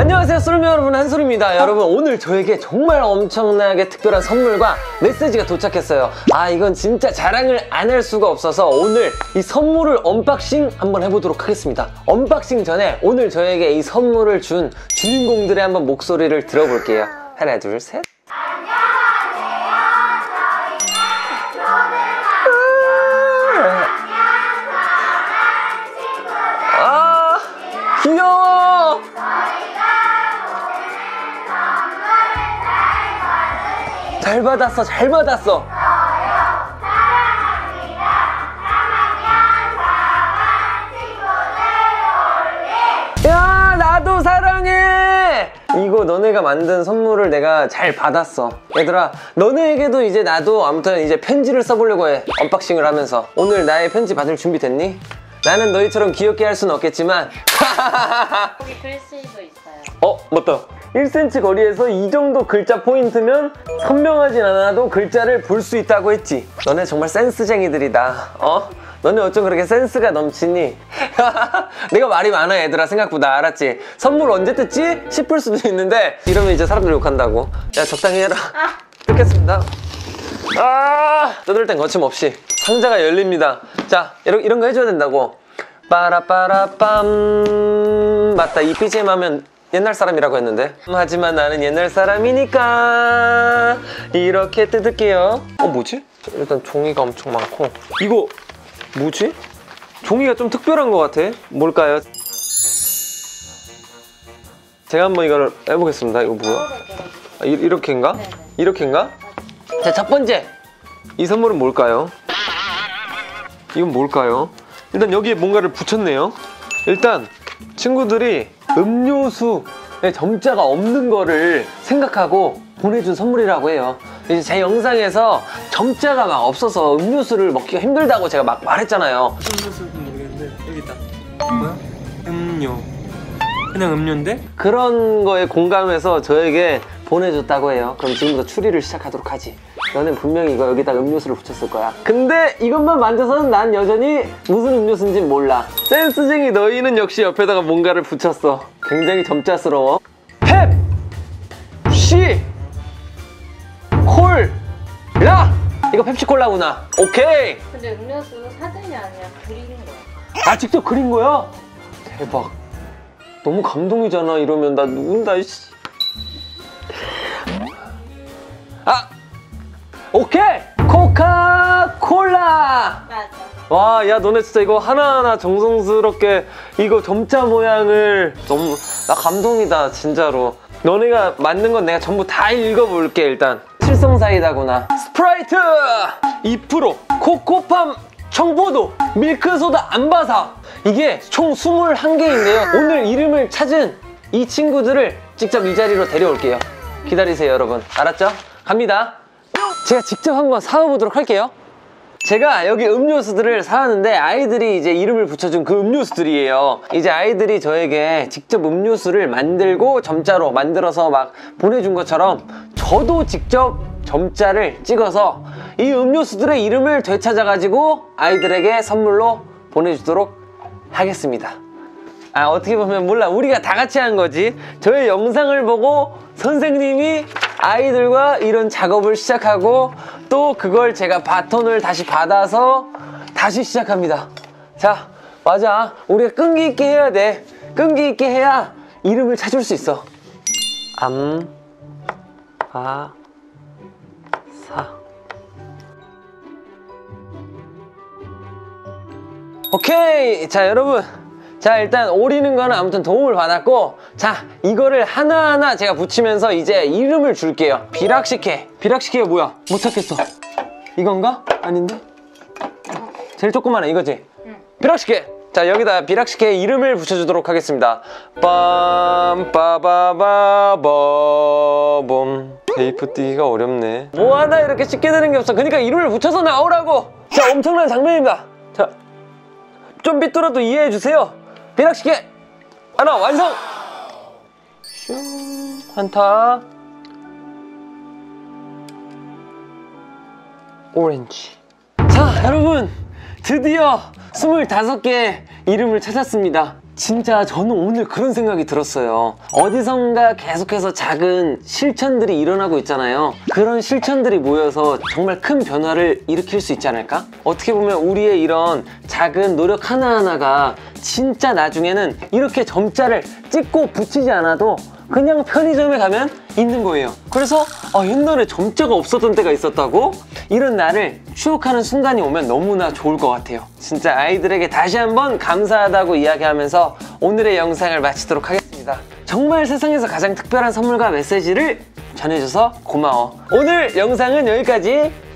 안녕하세요, 쏠미 여러분, 한솔입니다. 여러분, 오늘 저에게 정말 엄청나게 특별한 선물과 메시지가 도착했어요. 이건 진짜 자랑을 안 할 수가 없어서 오늘 이 선물을 언박싱 한번 해보도록 하겠습니다. 언박싱 전에 오늘 저에게 이 선물을 준 주인공들의 한번 목소리를 들어볼게요. 하나, 둘, 셋. 귀여워! 잘 받았어, 잘 받았어. 야, 나도 사랑해! 이거 너네가 만든 선물을 내가 잘 받았어. 얘들아, 너네에게도 이제 나도 아무튼 이제 편지를 써보려고 해. 언박싱을 하면서. 오늘 나의 편지 받을 준비 됐니? 나는 너희처럼 귀엽게 할 수는 없겠지만 여기 글씨도 있어요. 맞다. 1cm 거리에서 이 정도 글자 포인트면 선명하진 않아도 글자를 볼 수 있다고 했지. 너네 정말 센스쟁이들이다. 너네 어쩜 그렇게 센스가 넘치니? 내가 말이 많아, 얘들아. 생각보다. 알았지? 선물 언제 뜯지? 싶을 수도 있는데 이러면 이제 사람들 욕한다고. 야, 적당히 해라. 뜯겠습니다. 뜯을 땐 거침없이. 상자가 열립니다. 자, 이런 거 해줘야 된다고. 빠라빠라빰. 맞다, 이 BGM 하면 옛날 사람이라고 했는데. 하지만 나는 옛날 사람이니까 이렇게 뜯을게요. 뭐지? 일단 종이가 엄청 많고. 이거 뭐지? 종이가 좀 특별한 것 같아. 뭘까요? 제가 한번 이걸 해보겠습니다. 이거 뭐야? 이렇게인가? 네네. 이렇게인가? 자, 첫 번째, 이 선물은 뭘까요? 이건 뭘까요? 일단 여기에 뭔가를 붙였네요. 일단 친구들이 음료수에 점자가 없는 거를 생각하고 보내준 선물이라고 해요. 이제 제 영상에서 점자가 막 없어서 음료수를 먹기가 힘들다고 제가 막 말했잖아요. 음료수 모르겠는데 여기 있다. 뭐야? 음료. 그냥 음료인데? 그런 거에 공감해서 저에게 보내줬다고 해요. 그럼 지금부터 추리를 시작하도록 하지. 너는 분명히 이거 여기다 음료수를 붙였을 거야. 근데 이것만 만져서는 난 여전히 무슨 음료수인지 몰라. 센스쟁이 너희는 역시 옆에다가 뭔가를 붙였어. 굉장히 점자스러워. 펩! 시! 콜! 라! 이거 펩시콜라구나. 오케이! 근데 음료수 사진이 아니라 그린 거야. 직접 그린 거야? 대박. 너무 감동이잖아. 이러면 나 누군다, 씨. 오케이! 코카콜라! 맞아. 와, 야, 너네 진짜 이거 하나하나 정성스럽게 이거 점자 모양을 너무, 나 감동이다, 진짜로. 너네가 만든 건 내가 전부 다 읽어볼게. 일단 칠성사이다구나. 스프라이트 2%, 코코팜 청포도, 밀크소다 안바사. 이게 총 21개인데요 오늘 이름을 찾은 이 친구들을 직접 이 자리로 데려올게요. 기다리세요, 여러분. 알았죠? 갑니다. 제가 직접 한번 사와보도록 할게요. 제가 여기 음료수들을 사왔는데 아이들이 이제 이름을 붙여준 그 음료수들이에요. 이제 아이들이 저에게 직접 음료수를 만들고 점자로 만들어서 막 보내준 것처럼 저도 직접 점자를 찍어서 이 음료수들의 이름을 되찾아가지고 아이들에게 선물로 보내주도록 하겠습니다. 어떻게 보면 몰라, 우리가 다 같이 한 거지. 저의 영상을 보고 선생님이 아이들과 이런 작업을 시작하고 또 그걸 제가 바톤을 다시 받아서 다시 시작합니다. 자, 맞아, 우리가 끈기 있게 해야 돼. 끈기 있게 해야 이름을 찾을 수 있어. 사. 오케이. 자, 여러분, 자, 일단 오리는 거는 아무튼 도움을 받았고, 자, 이거를 하나하나 제가 붙이면서 이제 이름을 줄게요. 비락식혜. 비락식혜가 뭐야? 못 찾겠어. 이건가? 아닌데? 제일 조그마한 이거지? 응. 비락식혜. 자, 여기다 비락식혜 이름을 붙여주도록 하겠습니다. 빰빠바바바범. 테이프 띄기가 어렵네. 뭐 하나 이렇게 쉽게 되는 게 없어. 그러니까 이름을 붙여서 나오라고. 자, 엄청난 장면입니다. 자, 좀 삐뚤어도 이해해주세요. 비락식혜 하나 완성! 슝, 한타. 오렌지. 자, 여러분, 드디어 25개의 이름을 찾았습니다. 진짜 저는 오늘 그런 생각이 들었어요. 어디선가 계속해서 작은 실천들이 일어나고 있잖아요. 그런 실천들이 모여서 정말 큰 변화를 일으킬 수 있지 않을까? 어떻게 보면 우리의 이런 작은 노력 하나하나가 진짜 나중에는 이렇게 점자를 찍고 붙이지 않아도 그냥 편의점에 가면 있는 거예요. 그래서 옛날에 점자가 없었던 때가 있었다고? 이런 날을 추억하는 순간이 오면 너무나 좋을 것 같아요. 진짜 아이들에게 다시 한번 감사하다고 이야기하면서 오늘의 영상을 마치도록 하겠습니다. 정말 세상에서 가장 특별한 선물과 메시지를 전해줘서 고마워. 오늘 영상은 여기까지.